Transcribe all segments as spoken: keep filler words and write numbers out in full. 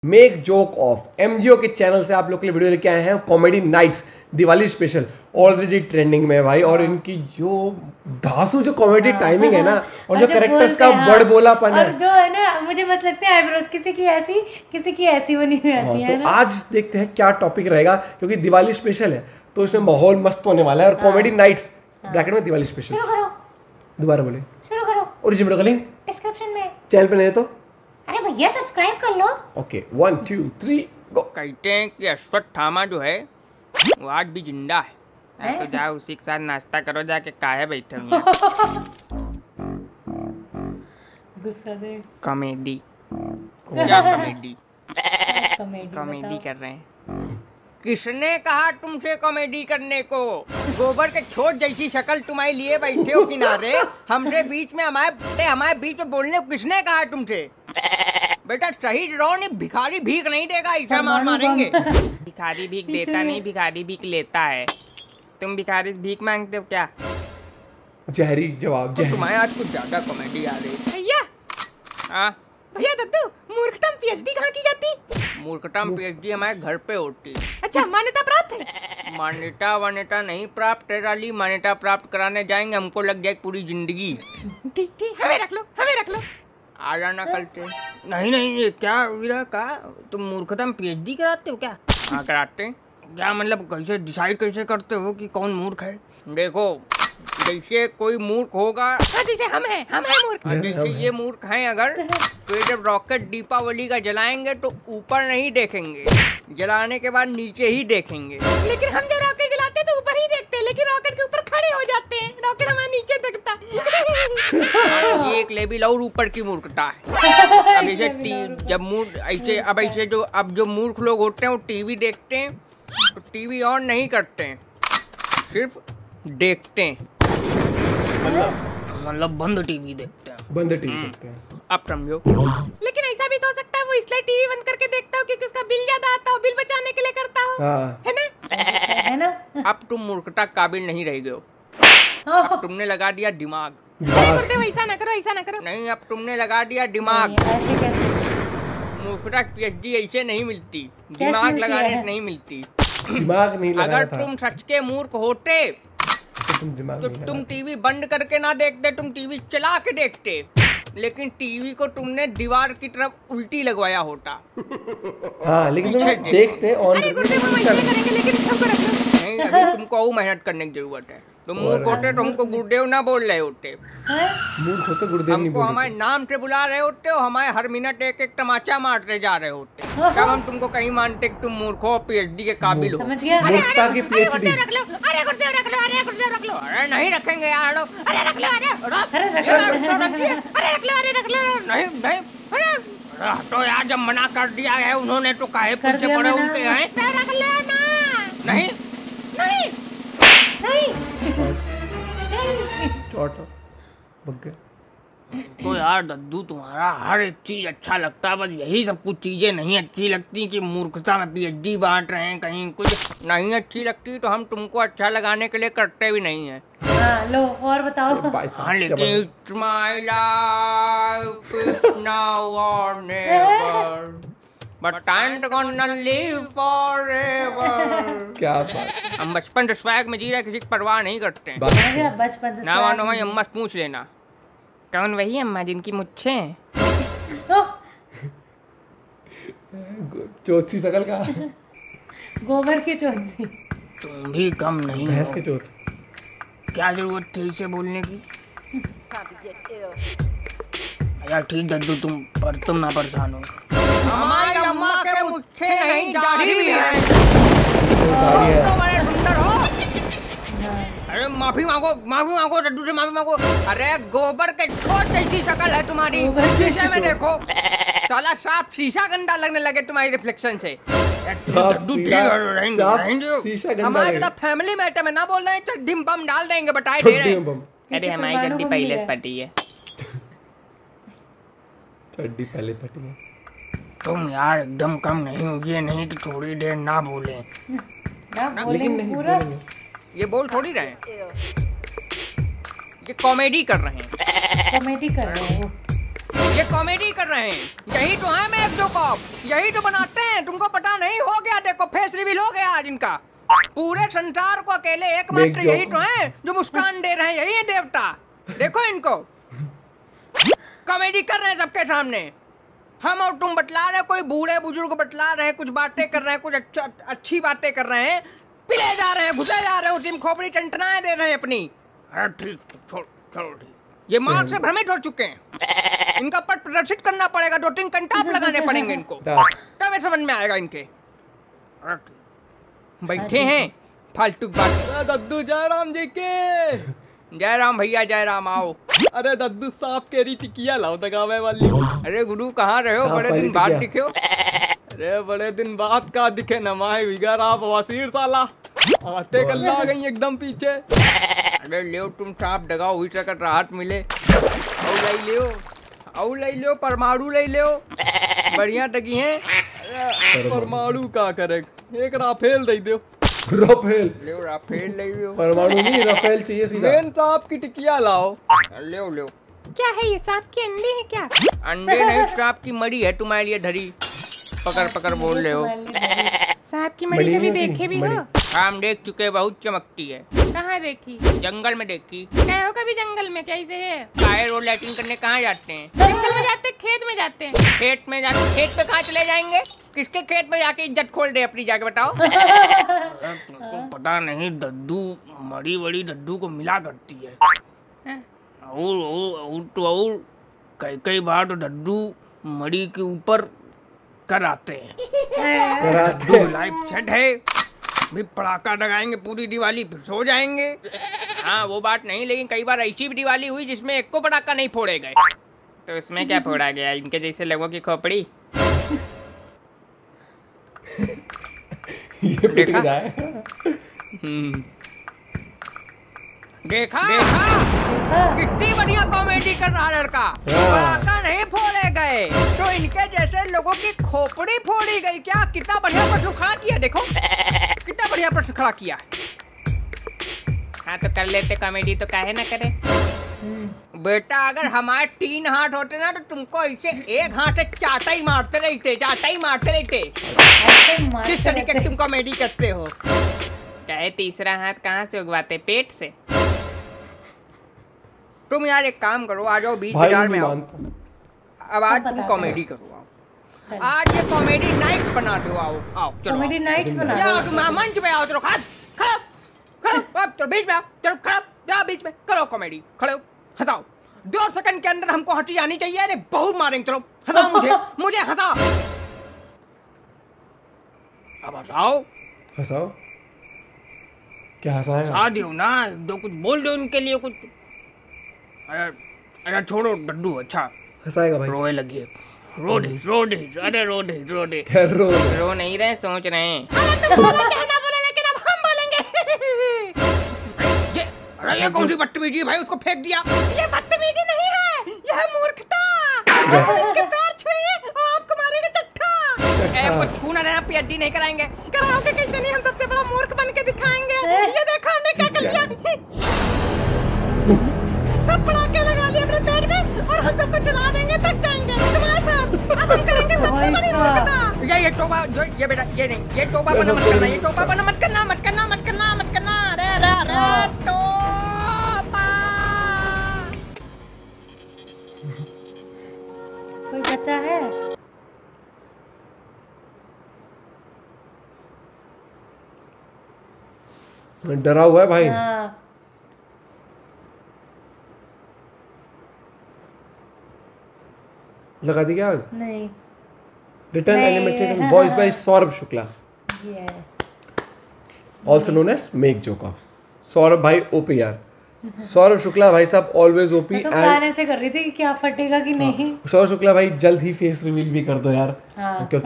Make joke of M G O के channel से आप लोग के लिए वीडियो लेके आए हैं comedy nights Diwali special. Already trending में है भाई। और इनकी जो धांसू जो कॉमेडी टाइमिंग है ना, और जो कैरेक्टर्स का बड़ बोलापन है, और जो है ना, मुझे बस लगता है आईब्रोज किसी की ऐसी किसी की ऐसी बनी हुई आती है। तो आज देखते हैं क्या टॉपिक रहेगा, क्योंकि दिवाली स्पेशल है तो इसमें माहौल मस्त होने वाला है। और कॉमेडी नाइट्स ब्रैकेट में दिवाली स्पेशल। शुरू करो, दोबारा बोले शुरू करो। ओरिजिनल का लिंक डिस्क्रिप्शन में। चैनल पे नहीं है तो अरे भैया सब्सक्राइब कर लो। Okay one two three go. कहते हैं कि अश्वत्थामा जो है वो आज भी जिंदा है। है? तो जाओ उसी के साथ नाश्ता करो जाके, काहे बैठे हुए गुस्सा दे। कॉमेडी क्या कॉमेडी कॉमेडी कॉमेडी कर रहे हैं। किसने कहा तुमसे कॉमेडी करने को? गोबर के छोट जैसी शक्ल तुम्हारे लिए बैठे हो किनारे, हमसे बीच में हमारे हमारे बीच में बोलने को किसने कहा तुमसे? बेटा सही रहो, नहीं भिखारी भीख नहीं देगा, ऐसा मार मारेंगे। भिखारी भीख देता नहीं, भिखारी भीख लेता है। तुम भिखारी से भीख मांगते हो क्या? जहरी जवाब तो जहरी। तुम्हारे आज कुछ ज्यादा कॉमेडी आ रही है भैया। हाँ भैया दद्दू, मूर्खतम पीएचडी कहाँ की जाती? मूर्खतम पीएचडी हमारे घर पे होती। अच्छा, मान्यता प्राप्त है? मान्यता वान्यता नहीं प्राप्त है राली, मान्यता प्राप्त कराने जाएंगे हमको लग जाए पूरी जिंदगी। ठीक ठीक, हमें रख लो, हमें रख लो। आ जाना कल से। नहीं नहीं, ये क्या वीरा का तुम मूर्खतम पीएचडी कराते हो क्या? हाँ कराते हैं। क्या मतलब कैसे डिसाइड कैसे करते हो कि कौन मूर्ख है? देखो जैसे कोई मूर्ख होगा, जैसे हम हैं, हम हैं मूर्ख। जैसे ये मूर्ख हैं अगर, तो ये जब रॉकेट दीपावली का जलाएंगे तो ऊपर नहीं देखेंगे, जलाने के बाद नीचे ही देखेंगे। लेकिन हम जब रॉकेट जलाते हैं तो ऊपर ही देखते हैं, लेकिन रॉकेट के ऊपर खड़े हो जाते हैं, रॉकेट हमारे नीचे दिखता है। ये एक लेवल और ऊपर की मूर्खता है। अब ऐसे जब मूर्ख ऐसे अब ऐसे जो अब जो मूर्ख लोग होते हैं वो टीवी देखते हैं तो टीवी ऑन नहीं करते हैं, सिर्फ देखते हैं। मतलब बंद टीवी देखते हैं, बंद टीवी देखते हैं। अब समझो। लेकिन ऐसा भी तो हो सकता है वो इसलिए टीवी बंद करके देखता हो क्योंकि उसका बिल ज्यादा आता हो, बिल बचाने के लिए करता हो। हाँ। है ना? है ना? अब तुम मूर्खता काबिल नहीं रह गए हो। अब तुमने लगा दिया दिमाग। ऐसा ना करो, ऐसा ना करो। नहीं, अब तुमने लगा दिया दिमाग। ऐसे कैसे? मूर्खता पीएचडी ऐसे नहीं मिलती, दिमाग लगाने से नहीं मिलती। दिमाग नहीं लगा अगर तुम सच के मूर्ख होते तो तुम दिमाग तो तुम टीवी बंद करके ना देखते, तुम टीवी चला के देखते। लेकिन टीवी को तुमने दीवार की तरफ उल्टी लगवाया होता। हाँ, लेकिन तुम देखते ऑन नहीं, अभी तुमको और मेहनत करने की जरूरत है। तुम मूर्ख होते तो हमको गुरुदेव ना बोल रहे होते। मूर्ख होते गुरुदेव नहीं हमको बोलते। हमारे नाम से बुला रहे होते हो, हमारे हर मिनट एक एक तमाचा मारते जा रहे होते। तब हम तुमको कहीं मानते कि तुम मूर्ख हो, पीएचडी के काबिल हो। समझ गया? मूर्खता की पीएचडी। रख लो, अरे गुरुदेव रख लो, अरे गुरुदेव रख लो। अरे नहीं रखेंगे यार, अरे रख लो, अरे अरे रख लो, अरे रख लो, अरे रख लो। नहीं नहीं, अरे तो यार जब मना कर दिया है उन्होंने तो काहे पीछे पड़े उनके हैं? रख लो ना। नहीं नहीं नहीं चौट बग गए। तो यार दद्दू तुम्हारा हर एक चीज अच्छा लगता है, बस यही सब कुछ चीजें नहीं अच्छी लगती कि मूर्खता में पीएचडी बांट रहे हैं, कहीं कुछ नहीं अच्छी लगती तो हम तुमको अच्छा लगाने के लिए करते भी नहीं है। हाँ लो और बताओ। हाँ लेकिन it's my life now or never but I'm gonna live forever। क्या बात। हम बचपन से स्वैग में जी रहे, किसी की परवाह नहीं करते हैं। बचपन से ना मानो भाई, अम्मा से पूछ लेना कौन वही अम्मा जिनकी मुच्छे हैं? चौथी शकल का गोबर की चौथी। तुम भी कम नहीं भैंस हो। के चौथ। क्या जरूरत थी इसे बोलने की? यार ठीक दद्दू, तुम पर तुम ना परेशान हो। हमारी अम्मा के मुच्छे नहीं, दाढ़ी भी है। दाढ़ी है। तो बड़े सुंदर हो। अरे माफी मांगो, माफी मांगो दद्दू से, माफी मांगो। अरे गोबर के छोट जैसी शक्ल है तुम्हारी, शीशे में देखो। साला साफ शीशा गंदा लगने लगे तुम्हारी रिफ्लेक्शन से। हमारे तो फैमिली मैटर में ना बोल रहे हैं, चड्डी में बम डाल देंगे, बताए दे रहे हैं। अरे हमारी चड्डी पहले से फटी है। चड्डी पहले फटी है। तुम यार एकदम कम नहीं होगी, ये नहीं कि थोड़ी देर ना बोले। ना बोलेंगे पूरा। ये बोल थोड़ी रहे हैं, ये कॉमेडी कर रहे हैं। कॉमेडी कर रहे हो। ये कॉमेडी कर रहे हैं। यही तो है मेक जोकॉफ, यही तो बनाते हैं। तुमको पता नहीं, हो गया देखो, फेस रिवील हो गया आज इनका। पूरे संसार को अकेले एकमात्र यही तो है जो मुस्कान दे रहे हैं, यही है देवता। देखो इनको, कॉमेडी कर रहे हैं सबके सामने। हम और तुम बतला रहे हैं, कोई बूढ़े बुजुर्ग बतला रहे हैं, कुछ बातें कर रहे हैं, कुछ अच्छा अच्छी बातें कर रहे हैं, पिले जा रहे हैं, घुसे जा रहे हैं, उसी खोपड़ी टंटनाएं दे रहे हैं अपनी। ठीक, छोड़ो छोड़ो ठीक। ये मार से भ्रमित हो चुके हैं। इनका पट प्रदर्शित करना पड़ेगा, दो तीन कंटाप लगाने पड़ेंगे इनको, तब ये समझ में आएगा इनके। बैठे हैं फालतू बात। दद्दू जयराम जी के। जयराम भैया जयराम, आओ। अरे दद्दू सांप केरी टिकिया लाओ दगावे वाली। अरे गुरु कहाँ रहे हो, बड़े दिन बाद दिखे हो। अरे बड़े दिन बाद का दिखे नमाए विगर आप वसीर साला आते कल आ गई एकदम पीछे। अरे लियो तुम सांप दगाओ, हुई सकत राहत मिले। औ ले लियो, औ ले लियो, परमाणु ले लियो, बढ़िया दगी हैं। परमाणु का करे, एक राफेल दे दो। राफेल लियो, राफेल ले लियो। परमाणु नहीं, राफेल चाहिए सीधा। मेन सांप की टिकिया लाओ। लियो लियो। क्या है ये, सांप के अंडे हैं क्या? अंडे नहीं, सांप की मड़ी है तुम्हारे लिए धरी। पकड़ पकड़ बोल रहे हो। सांप की मड़ी कभी देखे भी हो? हम देख चुके, बहुत चमकती है। कहाँ देखी? जंगल में देखी। गए हो कभी जंगल में? कैसे है? काहे रोड लाइटिंग करने कहाँ जाते हैं? जंगल में जाते, खेत में जाते हैं। खेत में जाते, खेत पे कहाँ चले जाएंगे? किसके खेत में जाके इज्जत खोल दे अपनी, जाके बताओ। तुमको पता नहीं, दद्दू मड़ी वड़ी दद्दू को मिला करती है। और और और तो और कई कई बार तो दद्दू मड़ी के ऊपर कर आते हैं। लाइव सेट है, भी पड़ाका लगाएंगे पूरी दिवाली, फिर सो जाएंगे। हाँ वो बात नहीं, लेकिन कई बार ऐसी भी दिवाली हुई जिसमें एक को पटाखा नहीं फोड़े गए। तो इसमें क्या फोड़ा गया, इनके जैसे लोगों की खोपड़ी। ये देखा? हम्म देखा देखा कितनी बढ़िया कॉमेडी कर रहा लड़का। पटाखा नहीं फोड़े गए तो इनके जैसे लोगों की खोपड़ी फोड़ी गई क्या? कितना बढ़िया प्रश्न खड़ा किया, देखो कितना बढ़िया प्रश्न खड़ा किया। हाँ तो कर लेते कॉमेडी, तो काहे ना करे। बेटा अगर हमारे तीन हाथ होते ना तो तुमको ऐसे एक हाथ से चाटा ही मारते रहते, चाटा ही मारते रहते। किस तरीके की तुम कॉमेडी करते हो? चाहे तीसरा हाथ कहाँ से उगवाते, पेट से? तुम यार एक काम करो, आ जाओ बीच बाजार में आओ। अब आज तुम कॉमेडी करो, आओ आज ये कॉमेडी नाइट्स बना दो। आओ आओ चलो कॉमेडी नाइट्स बना दो। तुम मंच पे आओ, चलो खड़ो खड़ो खड़ो, अब चलो बीच में आओ, चलो खड़ो जाओ बीच में, करो कॉमेडी, खड़े हो, हंसाओ। दो सेकंड के अंदर हमको हंसी आनी चाहिए। अरे बहुत मारेंगे, चलो हंसाओ मुझे, मुझे हंसाओ। अब हंसाओ हंसाओ। क्या हंसाएगा? हंसा दो ना, दो कुछ बोल दो उनके लिए कुछ। अरे अरे छोड़ो डड्डू, अच्छा हंसाएगा भाई। रोए लगे, रो दे रो दे, अरे रो दे रो दे। रो रो नहीं रहे, सोच रहे हैं। अरे ये कौन सी बदतमीजी भाई, उसको फेंक दिया। ये बदतमीजी नहीं है, यह मूर्खता। आप इनके पैर छुए, आपको मारेंगे चट्टा। ए को छूना देना, पीएचडी नहीं कराएंगे। कराओगे कैसे नहीं, हम सबसे बड़ा मूर्ख बन के दिखाएंगे। ये देखो हमने क्या कर लिया। सब पटाखे लगा लिए अपने पेट में और हम सबको जला देंगे, थक जाएंगे तुम्हारे साथ। अब हम करेंगे सबसे बड़ी मूर्खता। ये ये टोपा जो ये बेटा, ये नहीं, ये टोपा बना मत करना, ये टोपा बना मत करना, मत करना मत करना मत करना। अरे अरे अरे टोपा। कोई बच्चा है? डरा हुआ है भाई। हाँ। लगा दी क्या आग? नहीं। रिटर्न नहीं, एनिमेटेड एंड हाँ, वॉइस हाँ। By Saurabh Shukla, yes. Also known as make joke of. Saurabh भाई ओपी यार, सौरभ शुक्ला भाई साहब ऑलवेज ओपी। मैं तो प्लान ऐसे कर रही थी कि क्या फटेगा कि नहीं। सौरभ शुक्ला भाई जल्द ही फेस रिवील भी कर दो यार। हाँ। क्योंकि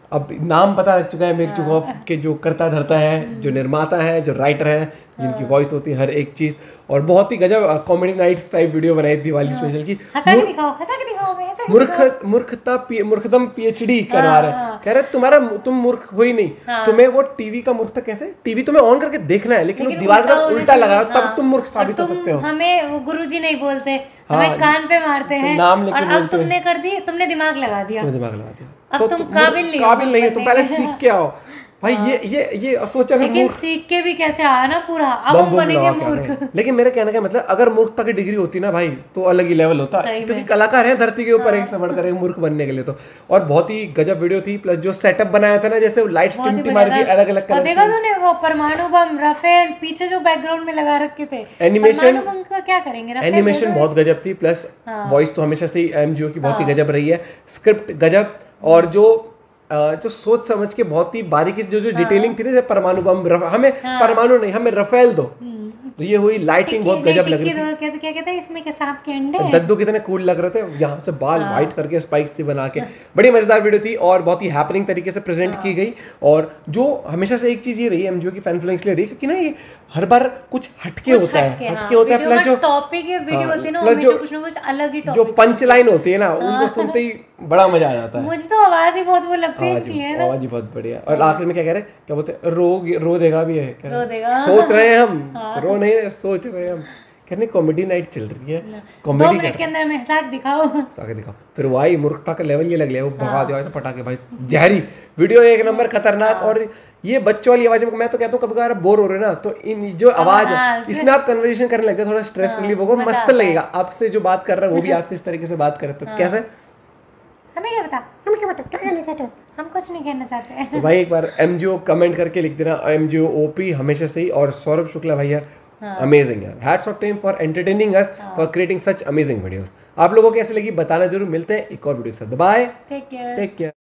अब नाम पता लग चुका है मेघ चुगॉफ के, जो करता धरता है, जो निर्माता है, जो राइटर है, जिनकी वॉइस होती है हर एक चीज। और बहुत ही गजब कॉमेडी नाइट्स टाइप वीडियो बनाई दिवाली स्पेशल की। हंसा के दिखाओ, हंसा के दिखाओ, हंसा के मूर्ख दिखाओ। मूर्खता मूर्खतम पीएचडी करवा रहे हैं। कह रहे तुम्हारा तुम मूर्ख हो ही नहीं, तुम्हें वो टीवी का मूर्खता कैसे, टीवी तुम्हें ऑन करके देखना है लेकिन, लेकिन वो दीवार का उल्टा उल्टा लगा, होना चाहिए, तब हाँ। तुम मूर्ख और साबित हो तुम सकते हो। हमें वो गुरुजी नहीं बोलते, हमें हाँ, कान पे मारते हैं, नाम लेके और अब बोलते हैं। तुमने कर दी, तुमने दिमाग लगा दिया, तुम्हें दिमाग लगा दिया, अब तो तुम तुम काबिल नहीं हो काबिल नहीं हो, तुम बनने पहले के। सीख के आओ भाई। ये ये ये सोचा अगर लेकिन मूर्ख सीख के भी कैसे आया ना पूरा, अब बम हम बम बनेंगे लगा के आ मूर्ख। रहे हैं। लेकिन मेरे कहने का मतलब अगर मूर्खता की डिग्री होती ना भाई तो अलग ही लेवल होता, सही में। क्योंकि कलाकार है धरती के ऊपर एक से बढ़कर एक मूर्ख बनने के लिए। तो और बहुत ही गजब वीडियो थी, प्लस जो सेटअप बनाया था ना, जैसे लाइट्स बहुत ही टिमटिमा रही थी बढ़िया था। अलग अलग और कलर देखा की। तूने वो परमाणु बम, राफेल पीछे जो बैकग्राउंड में लगा रखे थे, Animation- परमाणु बम का क्या करेंगे? राफेल एनिमेशन बोलो। बहुत गजब थी, प्लस वॉइस तो हमेशा से ही एमजीओ की बहुत ही गजब रही है, स्क्रिप्ट गजब, और जो अ, जो सोच समझ के बहुत ही बारीकी से जो जो डिटेलिंग थी ना, जैसे परमाणु बम, रफ- हमें परमाणु नहीं, हमें रफेल दो, तो ये हुई लाइटिंग बहुत टिक्की- गजब नहीं, लग रही टिक्की थी। तो क्या क्या कहते हैं इसमें के सांप के अंडे। दद्दू कितने कूल लग रहे थे, यहाँ से बाल वाइट करके स्पाइक से बना के, बड़ी मजेदार वीडियो थी और बहुत ही हैपनिंग तरीके से प्रेजेंट की गई। और जो हमेशा से एक चीज ये रही है एमजीओ की फैन फॉलोइंग इसलिए रही क्योंकि ना ये हर बार कुछ हटके कुछ होता है, हटके, हटके हाँ, होता है, वीडियो प्लस का जो टॉपिक या वीडियो हाँ, होती है ना, प्लस हमेशा जो- कुछ ना कुछ अलग ही जो टॉपिक। पंच लाइन होती है ना, उनको सुनते ही बड़ा मजा आ जाता है। मुझे तो आवाज ही बहुत वो लगती आवाज है ही ना। आवाज ही बहुत बढ़िया। और आखिर में क्या कह रहे हैं, क्या बोलते हैं, रो रो देगा भी है, कह रहे हैं, रो देगा। सोच रहे हैं हम, रो नहीं रहे, सोच रहे हैं हम। कहने कॉमेडी नाइट चल रही है, दो कॉमेडी मिनट के अंदर में हंसा के दिखाओ। साके दिखाओ, फिर वही मूर्खता का लेवल ये लग लिया, वो भगा दिया तो पटाखे भाई, जहरी वीडियो एक नंबर खतरनाक। और ये बच्चों वाली आवाज में मैं तो कहता हूँ कभी कभार बोर हो रहे ना, तो इन जो आवाज है हाँ, इसमें आप कन्वर्सेशन करने लग जाए, थोड़ा स्ट्रेस रिलीफ होगा, मजा मस्त आता है। लगेगा। आपसे जो बात कर रहा है वो भी आपसे इस तरीके से बात करे, तो कैसे हमें क्या बता, हमें क्या बता, क्या कहना चाहते हो? हम कुछ नहीं कहना चाहते। तो भाई एक बार एमजीओ कमेंट करके लिख देना, एमजीओ ओपी हमेशा से ही। और सौरभ शुक्ला भैया अमेजिंग यार, hats off team for entertaining us, for creating such amazing videos. आप लोगों को कैसे लगी बताना जरूर। मिलते हैं एक और वीडियो के साथ, bye, take care. Take care.